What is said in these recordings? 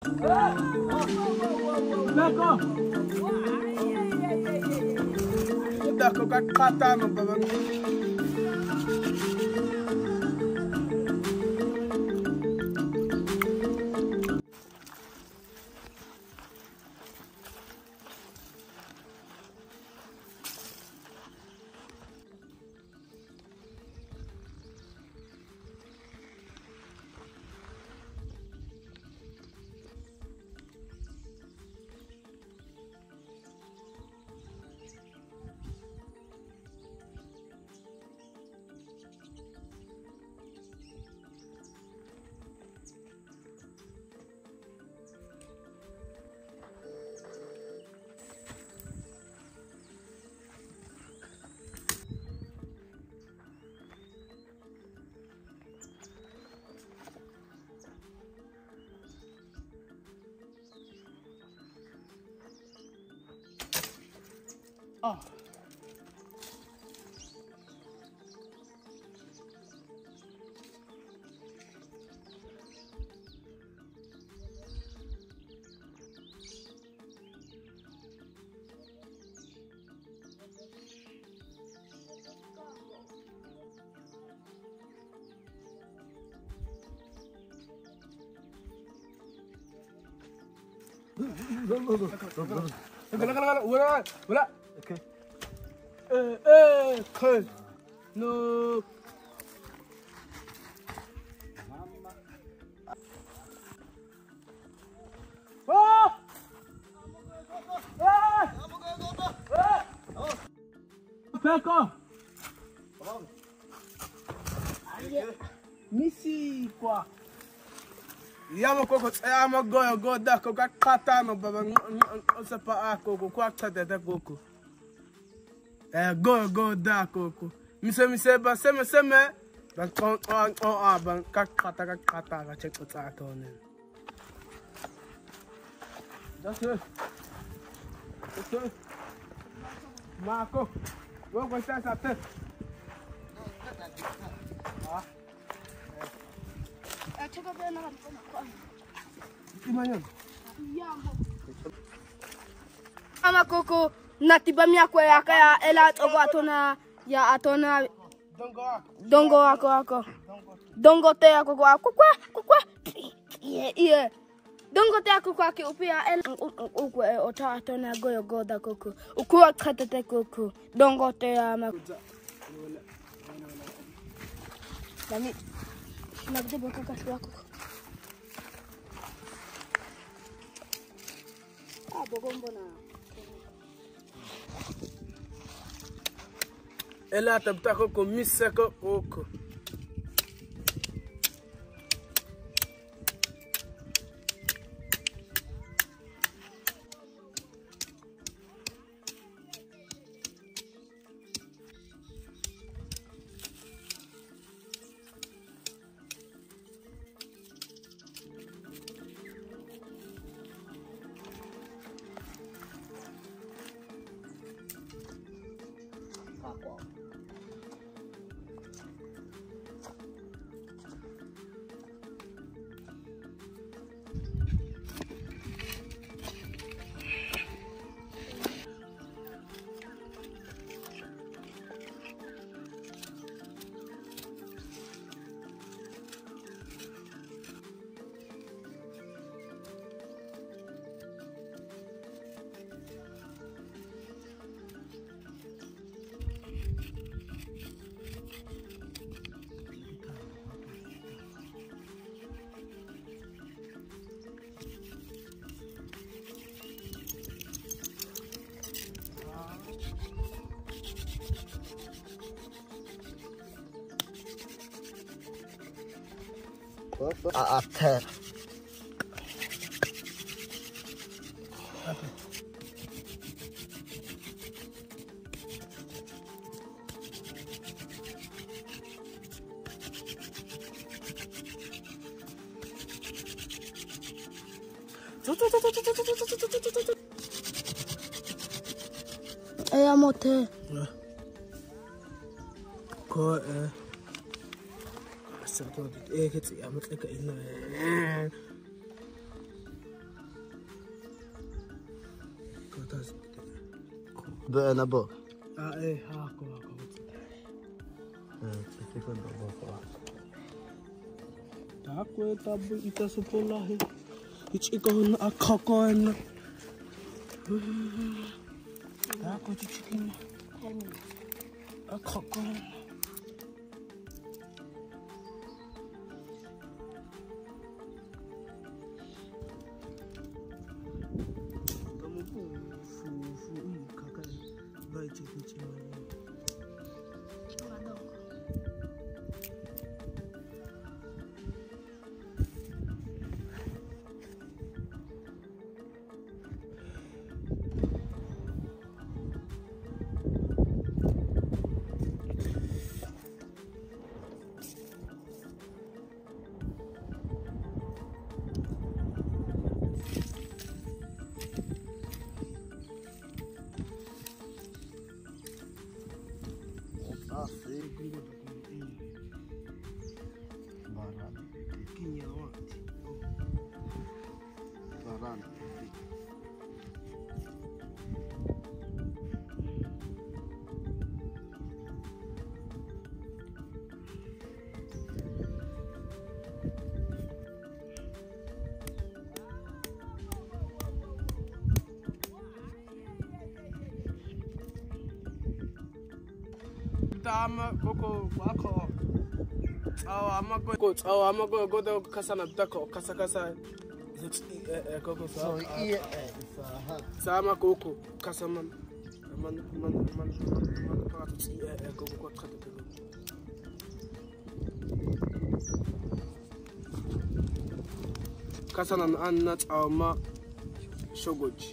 D'accord. D'accord, kata no baba. Oh. Voilà. Ok. Creuse. No. Oh! D'accord. Missy quoi? Yama koko yama go da koko kata no baba sepa akoko kwa kata da koko. Go da koko. Mise ba seme ban on ban kata ga check kota to ne. That's it. Marco, go gostar essa teta. Ah. Chega bem na Que manhã? Ama koko natiba miako ya ela togo atona ya atona dongo ako dongo te ako kwa yeah dongo te ako kwa ki upia el uku ota atona goyo goda koko ukua katete koko dongo te ama Dami nagde boka kaswa koko bogombona ela tabta koko miseko oko. After mote Ko sato kiti amat ka ina بأنا بو إيه هاكو تاكو تابو إتاسوبولاهي إيكون أكاكون تاكو تشيكين أكاكون Tama koko wako ama go do kasana dako kasa koko so sama koko kasama man koko ko trata kasana annat ama shogoji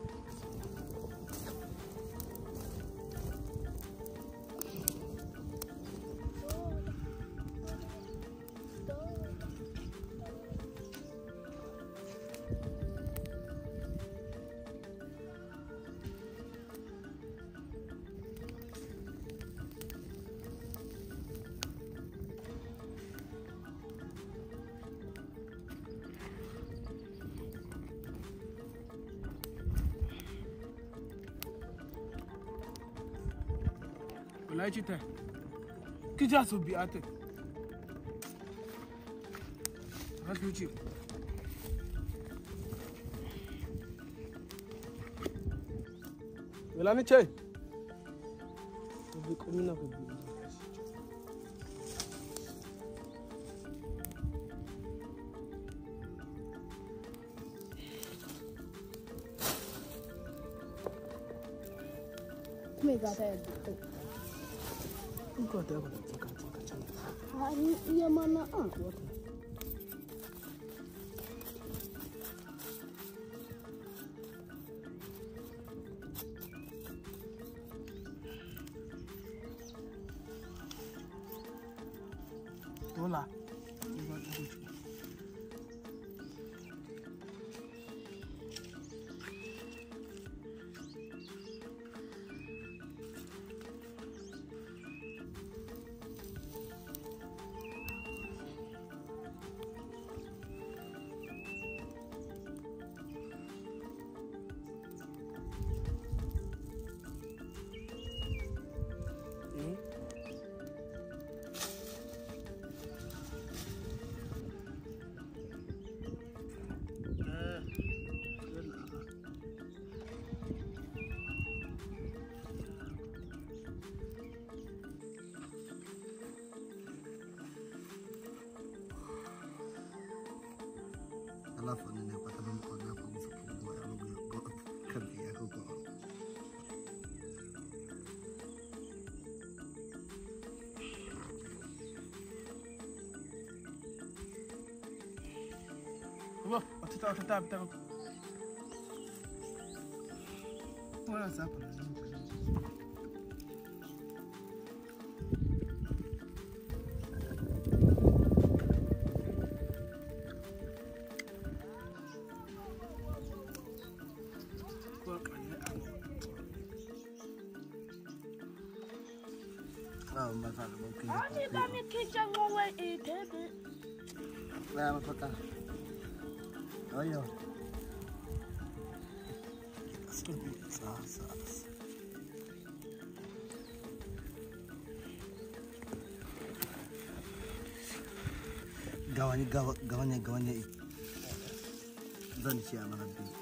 Lajite. Kija so bi ate. Rasmuchi. Welani che. Bi komina ko bi. Me gata é iya mana aku Tola. alafu ninapata mkono hapo mfukoni wangu kazi yako kwa Wah, atata. Wala zapa na nini? Masala mungkin. Ani kami kijang ngomong itu. Nah, apa kata? Oh iya. Gawanya zan ci a mana biyu.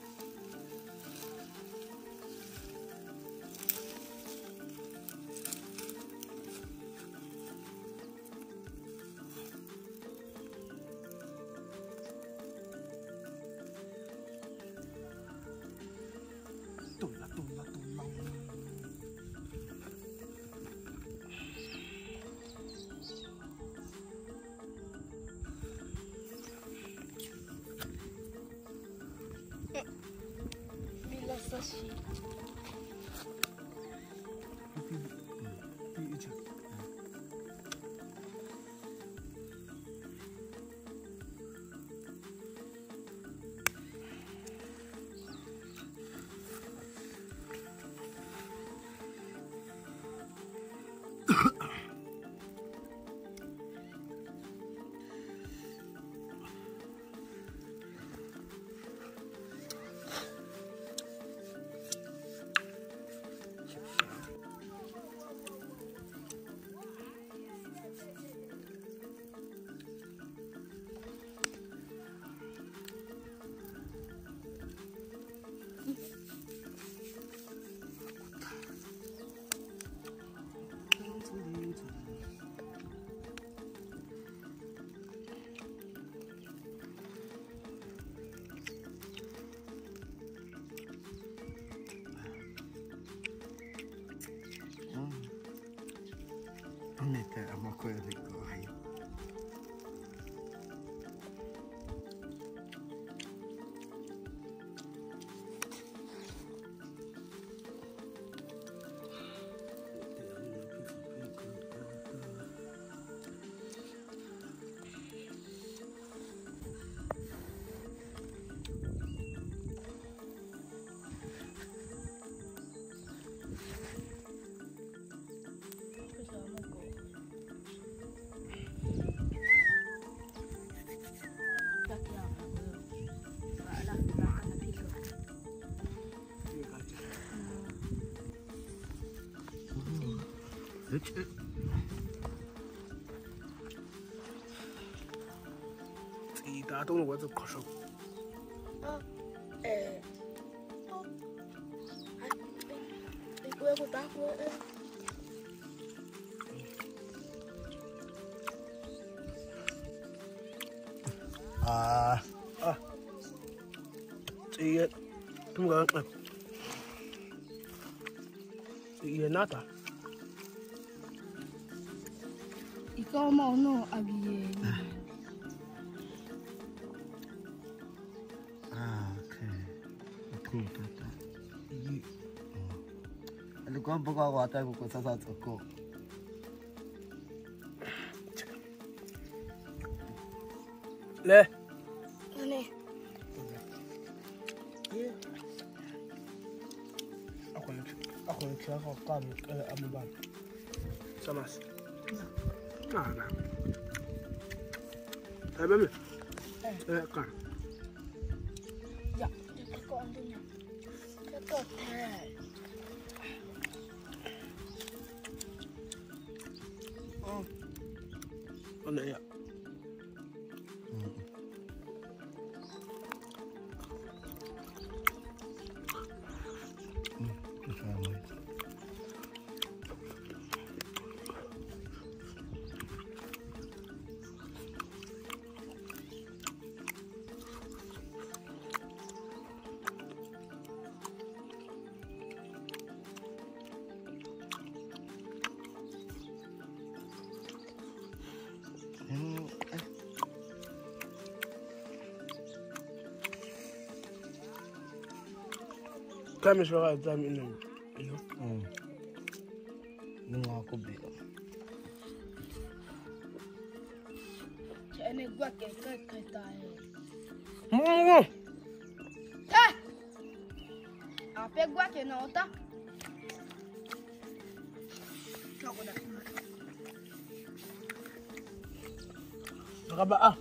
Tulang. Sashi. Neta, ama koyardık o hayır. 大东我就可手。 我不打过。 这怎么个？也拿的。 Ikaw mo no abiye. Okay. Cool, tata. Alikuwa mpaka hata kwa sasa tuko. Le. Ne. Ako nkiako kami amubana. Samas. Nada. Tabii mi? Evet, kan. Ya, aku ambilnya. Cepat. Oh, ne ya. Kami shora exam ina you know. Nunga ko be. Ene gua ke tayo. Ape gua ke nota. Ako na. Nakaba ah.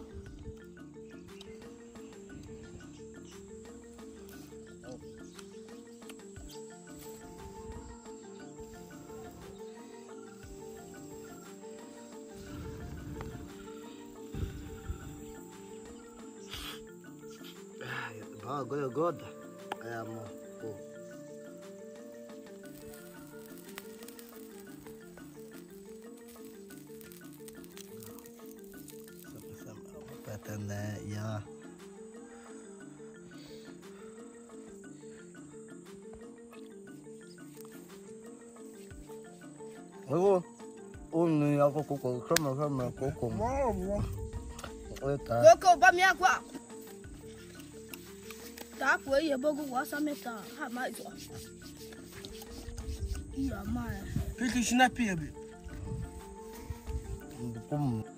Ah, good. I am. Oh. Pattern there, yeah. Oh, only ako kuko kama kuko. Koko ba mi akwa. Ta kwa ye bogo wa sameta. Ha mai zo. Ya mai. Piki shinapi yabi. Ndipum.